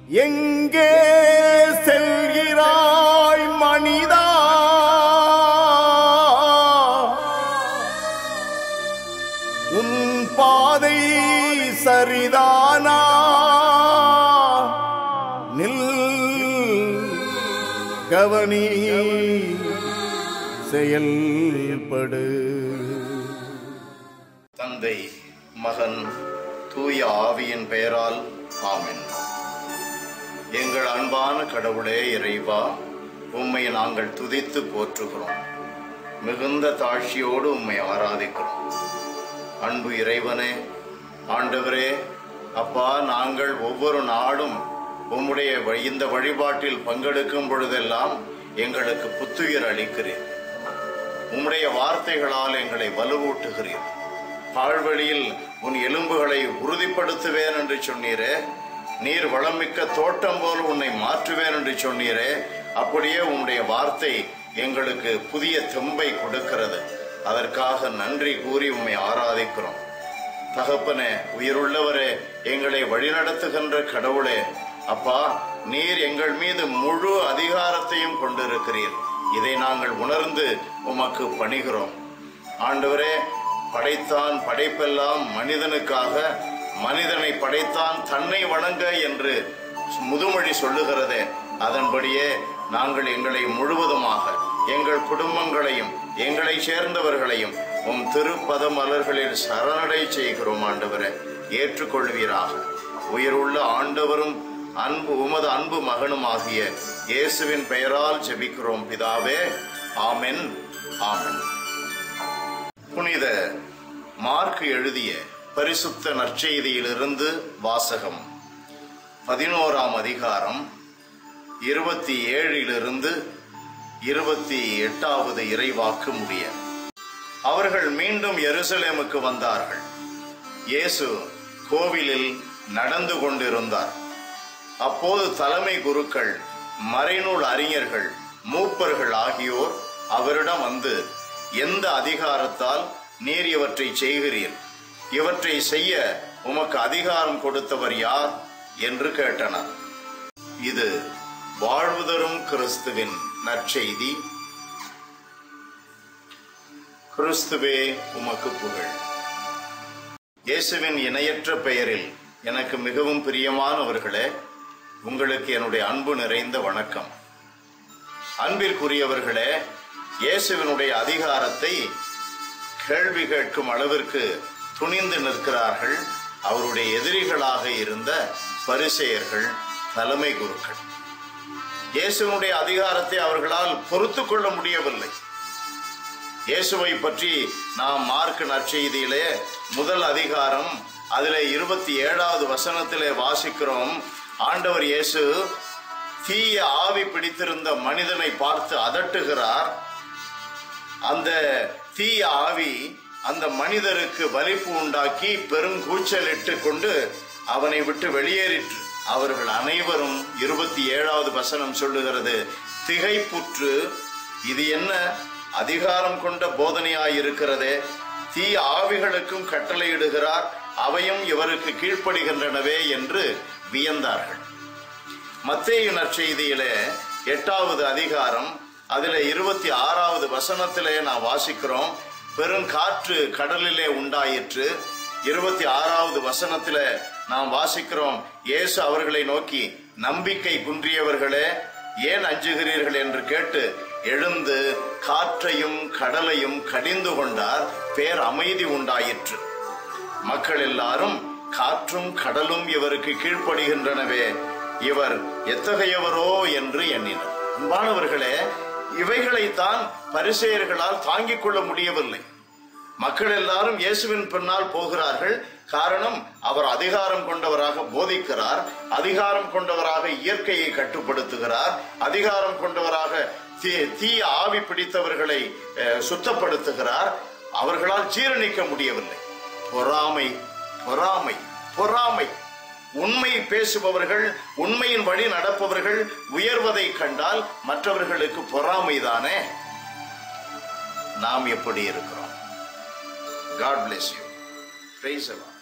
எங்கே செல்கிறாய் மனிதா? உன் பாதை சரிதானா? நில், கவனி, செயல்படு. தந்தை, மகன், தூய ஆவியின் பெயரால் ஆமென். எங்கள் அன்பான கடவுளே இறைவா, உம்மை நாங்கள் துதித்து போற்றுகிறோம். மிகுந்த தாழ்ச்சியோடு உம்மை ஆராதிக்கிறோம். அன்பு இறைவனே, ஆண்டவரே, அப்பா, நாங்கள் ஒவ்வொரு நாளும் உம்முடைய இந்த வழிபாட்டில் பங்கெடுக்கும் பொழுதெல்லாம் எங்களுக்கு புத்துயிர் அளிக்கிறீர். உம்முடைய வார்த்தைகளால் எங்களை வலுவூட்டுகிறீர். பாழ்வழியில் உன் எலும்புகளை உறுதிப்படுத்துவேன் என்று சொன்னீரே, நீர் வளமிக்க தோட்டம் போல் உன்னை மாற்றுவேன் என்று சொன்னீரே, அப்படியே உன்னுடைய வார்த்தை எங்களுக்கு புதிய தெம்பை கொடுக்கிறது. அதற்காக நன்றி கூறி உம்மை ஆராதிக்கிறோம். தகப்பனே, உயிருள்ளவரே, எங்களை வழிநடத்துகின்ற கடவுளே, அப்பா, நீர் எங்கள் மீது முழு அதிகாரத்தையும் கொண்டிருக்கிறீர். இதை நாங்கள் உணர்ந்து உமக்கு பணிகிறோம். ஆண்டவரே, படைத்தான் படைப்பெல்லாம் மனிதனுக்காக, மனிதனை படைத்தான் தன்னை வணங்க என்று முதுமொழி சொல்லுகிறதே, அதன்படியே நாங்கள் எங்களை முழுவதுமாக, எங்கள் குடும்பங்களையும் எங்களை சேர்ந்தவர்களையும் உம் திருப்பத மலர்களில் சரணடை செய்கிறோம். ஆண்டவரே, ஏற்றுக்கொள்வீராக. உயிருள்ள ஆண்டவரும் உமது அன்பு மகனுமாகிய இயேசுவின் பெயரால் ஜெபிக்கிறோம் பிதாவே. ஆமென், ஆமென். புனித மார்க் எழுதிய பரிசுத்த நற்செய்தியிலிருந்து வாசகம். 11ஆம் அதிகாரம் 27 28வது இறைவாக்கு முடிய. அவர்கள் மீண்டும் எருசலேமுக்கு வந்தார்கள். இயேசு கோவிலில் நடந்து கொண்டிருந்தார். அப்போது தலைமை குருக்கள், மறைநூல் அறிஞர்கள், மூப்பர்கள் ஆகியோர் அவரிடம் வந்து, எந்த அதிகாரத்தால் நீர் இவற்றை செய்கிறீர்? இவற்றை செய்ய உமக்கு அதிகாரம் கொடுத்தவர் யார் என்று கேட்டனர். இது வாழ்வு தரும் கிறிஸ்துவின் நற்செய்தி. கிறிஸ்துவே உமக்கு புகழ். இயேசுவின் இணையற்ற பெயரில் எனக்கு மிகவும் பிரியமானவர்களே, உங்களுக்கு என்னுடைய அன்பு நிறைந்த வணக்கம். அன்பிற்குரியவர்களே, இயேசுவினுடைய அதிகாரத்தை கேள்வி கேட்கும் அளவிற்கு துணிந்து நிற்கிறார்கள் அவருடைய எதிரிகளாக இருந்த பரிசேயர்கள், தலைமை குருக்கள். இயேசுவினுடைய அதிகாரத்தை அவர்களால் பொறுத்து கொள்ள முடியவில்லை. இயேசுவை பற்றி நாம் மார்க் நற்செய்தியிலே முதல் அதிகாரம் அதிலே 27வது வசனத்திலே வாசிக்கிறோம். ஆண்டவர் இயேசு தீய ஆவி பிடித்திருந்த மனிதனை பார்த்து அதட்டுகிறார். அந்த தீய ஆவி அந்த மனிதருக்கு வலிப்பு உண்டாக்கி பெருங்கூச்சலிட்டு கொண்டு அவனை விட்டு வெளியேறிற்று. அவர்கள் அனைவரும் 27வது வசனம் சொல்லுகிறது, திகைப்புற்று, இது என்ன அதிகாரம் கொண்ட போதனையாயிருக்கிறதே, தீய ஆவிகளுக்கும் கட்டளையிடுகிறார், அவையும் இவருக்கு கீழ்ப்படுகின்றனவே என்று வியந்தார்கள். மத்தேயு நற்செய்தியிலே 8வது அதிகாரம் அதிலே 26வது வசனத்திலே நான் வாசிக்கிறோம். பெருங்காற்று கடலிலே உண்டாயிற்று. 26வது வசனத்திலே நாம் வாசிக்கிறோம், இயேசு அவர்களை நோக்கி, நம்பிக்கை குன்றியவர்களே, ஏன் அஞ்சுகிறீர்கள் என்று கேட்டு எழுந்து காற்றையும் கடலையும் கடிந்து கொண்டார். பேர் அமைதி உண்டாயிற்று. மக்கள் எல்லாரும், காற்றும் கடலும் இவருக்கு கீழ்ப்படுகின்றனவே, இவர் எத்தகையவரோ என்று எண்ணினர். அன்பானவர்களே, இவைகளைத்தான் பரிசேயர்களால் தாங்கிக் கொள்ள முடியவில்லை. மக்கள் எல்லாரும் இயேசுவின் பின்னால் போகிறார்கள். காரணம், அவர் அதிகாரம் கொண்டவராக போதிக்கிறார், அதிகாரம் கொண்டவராக இயற்கையை கட்டுப்படுத்துகிறார், அதிகாரம் கொண்டவராக தீய ஆவி பிடித்தவர்களை சுத்தப்படுத்துகிறார். அவர்களால் ஜீரணிக்க முடியவில்லை. பொறாமை, பொறாமை, பொறாமை. உண்மை பேசுபவர்கள், உண்மையின் வழி நடப்பவர்கள் உயர்வதை கண்டால் மற்றவர்களுக்கு பொறாமைதானே. நாம் எப்படி இருக்கிறோம்? God bless you. Praise the Lord.